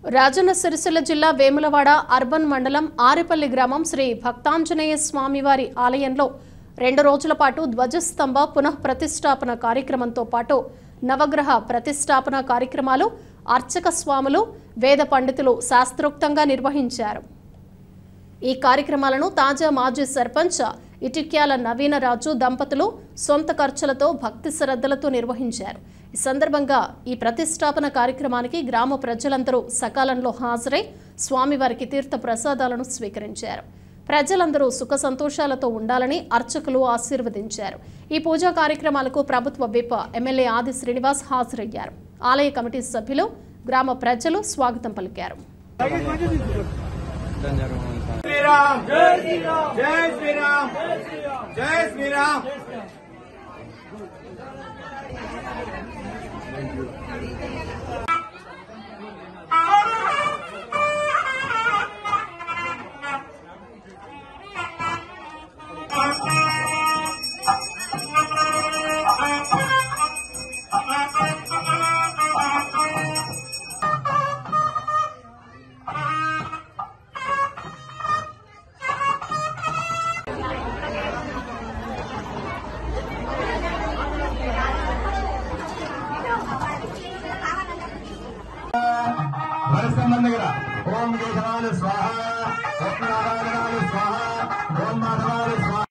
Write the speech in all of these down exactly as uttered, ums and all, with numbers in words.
రాజన్న సిరిసిల్ల జిల్లా వేములవాడ అర్బన్ మండలం ఆరేపల్లి గ్రామం శ్రీ భక్తాంజనేయ స్వామివారి ఆలయంలో రెండు రోజుల పాటు ధ్వజస్తంభ పునః ప్రతిష్టాపన కార్యక్రమంతో పాటు నవగ్రహ ప్రతిష్టాపన కార్యక్రమాలు అర్చక స్వాములు వేద పండితులు శాస్త్రోక్తంగా నిర్వహించారు। ఈ కార్యక్రమాలను తాజా మాజీ సర్పంచ్ ఇటిక్యాల నవీనరాజు దంపతులు సొంత ఖర్చులతో భక్తి శ్రద్ధలతో నిర్వహించారు। ఈ సందర్భంగా ఈ ప్రతిష్టాపన కార్యక్రమానికి గ్రామ ప్రజలందరూ సకాలంలో హాజరై స్వామివారికి తీర్థ ప్రసాదాలను స్వీకరించారు। ప్రజలందరూ సుఖ సంతోషాలతో ఉండాలని అర్చకులు ఆశీర్వదించారు। ఈ పూజా కార్యక్రమాలకు ప్రభుత్వ విప్ ఎమ్మెల్యే ఆది శ్రీనివాస్ హాజరయ్యారు। ఆలయ కమిటీ సభ్యులు గ్రామ ప్రజలు స్వాగతం పలికారు। శ్రీరామ్ జై శ్రీరామ్ జై శ్రీరామ్ జై శ్రీరామ్ ओम केशवाय स्वाहा ओम नारायणाय स्वाहा ओम माधवाय स्वाहा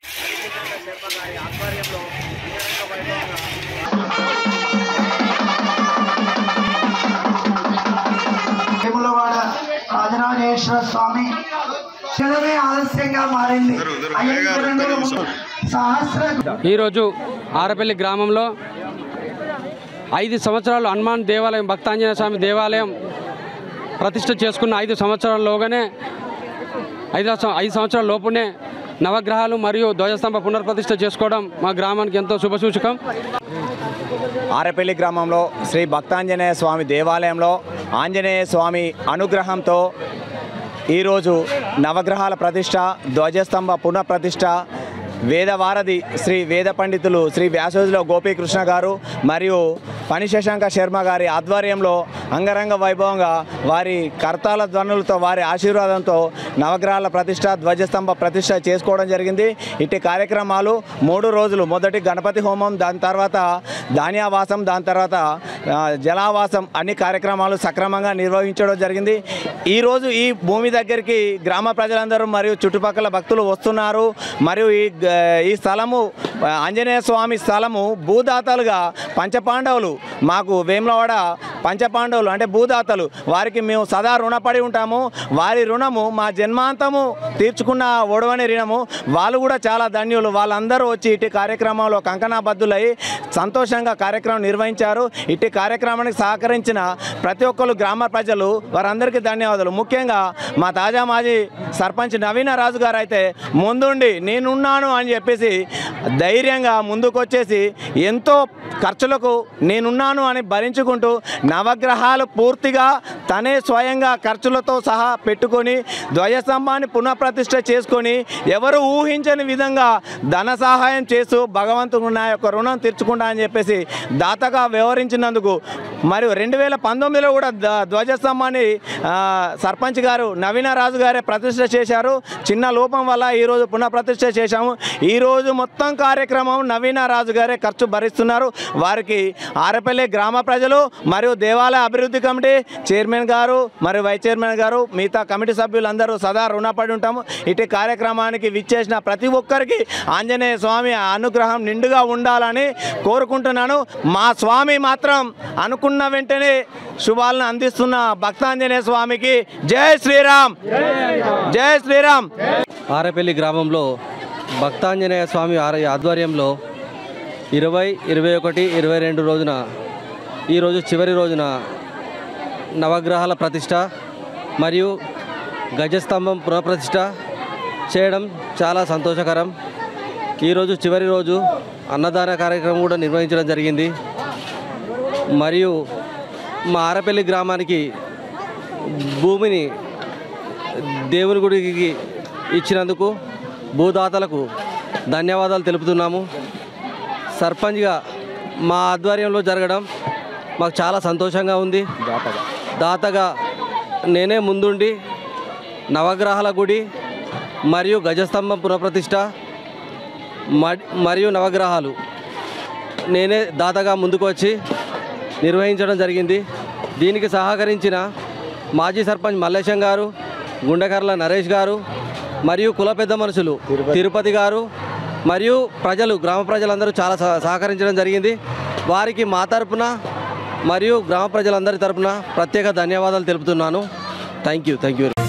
వేములవాడ రాజరాజేశ్వర స్వామి క్షణమే ఆలస్యంగా మారింది। ఈరోజు ఆరేపల్లి గ్రామంలో ఐదు సంవత్సరాలు హనుమాన్ దేవాలయం భక్తాంజనేయ స్వామి దేవాలయం ప్రతిష్ఠ చేసుకున్న ఐదు సంవత్సరాల్లోగానే ఐదు ఐదు సంవత్సరాల లోపునే నవగ్రహాలు మరియు ధ్వజస్తంభ పునర్ప్రతిష్ఠ చేసుకోవడం మా గ్రామానికి ఎంతో శుభసూచకం। ఆరేపల్లి గ్రామంలో శ్రీ భక్తాంజనేయ స్వామి దేవాలయంలో ఆంజనేయ స్వామి అనుగ్రహంతో ఈరోజు నవగ్రహాల ప్రతిష్ఠ ధ్వజస్తంభ పునఃప్రతిష్ఠ వేదవారధి శ్రీ వేద పండితులు శ్రీ వ్యాసోజుల గోపీకృష్ణ గారు మరియు పనిశశాంక శర్మ గారి ఆధ్వర్యంలో అంగరంగ వైభవంగా వారి కర్తాల ధ్వనులతో వారి ఆశీర్వాదంతో నవగ్రహాల ప్రతిష్ఠ ధ్వజస్తంభ ప్రతిష్ఠ చేసుకోవడం జరిగింది। ఇట్టి కార్యక్రమాలు మూడు రోజులు మొదటి గణపతి హోమం, దాని తర్వాత ధాన్యావాసం, దాని తర్వాత జలావాసం అన్ని కార్యక్రమాలు సక్రమంగా నిర్వహించడం జరిగింది। ఈరోజు ఈ భూమి దగ్గరికి గ్రామ ప్రజలందరూ మరియు చుట్టుపక్కల భక్తులు వస్తున్నారు మరియు ఈ ఈ స్థలము ఆంజనేయ స్వామి స్థలము భూదాతలుగా పంచపాండవులు మాకు వేములవాడ పంచపాండవులు అంటే భూదాతలు వారికి మేము సదా రుణపడి ఉంటాము। వారి రుణము మా జన్మాంతము తీర్చుకున్న ఒడవని రుణము। వాళ్ళు కూడా చాలా ధన్యులు। వాళ్ళందరూ వచ్చి ఇట్టి కార్యక్రమంలో కంకణాబద్ధులై సంతోషంగా కార్యక్రమం నిర్వహించారు। ఇట్టి కార్యక్రమానికి సహకరించిన ప్రతి ఒక్కరు గ్రామ ప్రజలు వారందరికీ ధన్యవాదాలు। ముఖ్యంగా మా తాజా మాజీ సర్పంచ్ నవీనరాజు గారు అయితే ముందుండి నేనున్నాను అని చెప్పేసి ధైర్యంగా ముందుకొచ్చేసి ఎంతో ఖర్చులకు నేనున్నాను అని భరించుకుంటూ నవగ్రహాలు పూర్తిగా తనే స్వయంగా ఖర్చులతో సహా పెట్టుకొని ధ్వజస్తంభాన్ని పునఃప్రతిష్ఠ చేసుకొని ఎవరు ఊహించని విధంగా ధన సహాయం చేస్తూ భగవంతుడు నా యొక్క రుణం తీర్చుకుంటా అని చెప్పేసి దాతగా వ్యవహరించినందుకు మరియు రెండు వేల పంతొమ్మిదిలో కూడా ధ్వజస్తంభాన్ని సర్పంచ్ గారు నవీనరాజు గారే ప్రతిష్ఠ చేశారు। చిన్న లోపం వల్ల ఈరోజు పునఃప్రతిష్ఠ చేశాము। ఈరోజు మొత్తం కార్యక్రమం నవీనరాజు గారే ఖర్చు భరిస్తున్నారు। వారికి ఆరేపల్లి గ్రామ ప్రజలు మరియు దేవాలయ అభివృద్ధి కమిటీ చైర్మన్ గారు మరియు వైస్ చైర్మన్ గారు మిగతా కమిటీ సభ్యులందరూ సదా రుణపడి ఉంటాము। ఇటు కార్యక్రమానికి విచ్చేసిన ప్రతి ఒక్కరికి ఆంజనేయ స్వామి అనుగ్రహం నిండుగా ఉండాలని కోరుకుంటున్నాను। మా స్వామి మాత్రం అనుకున్న వెంటనే శుభాలను అందిస్తున్న భక్తాంజనేయ స్వామికి జై శ్రీరామ్ జై శ్రీరామ్। ఆరేపల్లి గ్రామంలో భక్తాంజనేయ స్వామి ఆధ్వర్యంలో ఇరవై ఇరవై ఒకటి ఇరవై రెండు రోజున ఈరోజు చివరి రోజున నవగ్రహాల ప్రతిష్ట మరియు గజస్తంభం పునఃప్రతిష్ఠ చేయడం చాలా సంతోషకరం। ఈరోజు చివరి రోజు అన్నదాన కార్యక్రమం కూడా నిర్వహించడం జరిగింది। మరియు మా ఆరేపల్లి గ్రామానికి భూమిని దేవుని గుడికి ఇచ్చినందుకు భూదాతలకు ధన్యవాదాలు తెలుపుతున్నాము। సర్పంచ్గా మా ఆధ్వర్యంలో జరగడం మాకు చాలా సంతోషంగా ఉంది। దాతగా దాతగా నేనే ముందుండి నవగ్రహాల గుడి మరియు గజస్తంభం పునఃప్రతిష్ఠ మరియు నవగ్రహాలు నేనే దాతగా ముందుకు వచ్చి నిర్వహించడం జరిగింది. దీనికి సహకరించిన మాజీ సర్పంచ్ మల్లేశం గారు, గుండెకర్ల నరేష్ గారు మరియు కుల పెద్ద మనుషులు తిరుపతి గారు మరియు ప్రజలు, గ్రామ ప్రజలందరూ చాలా సహకరించడం జరిగింది. వారికి మా తరపున మరియు గ్రామ ప్రజలందరి తరపున ప్రత్యేక ధన్యవాదాలు తెలుపుతున్నాను. Thank you thank you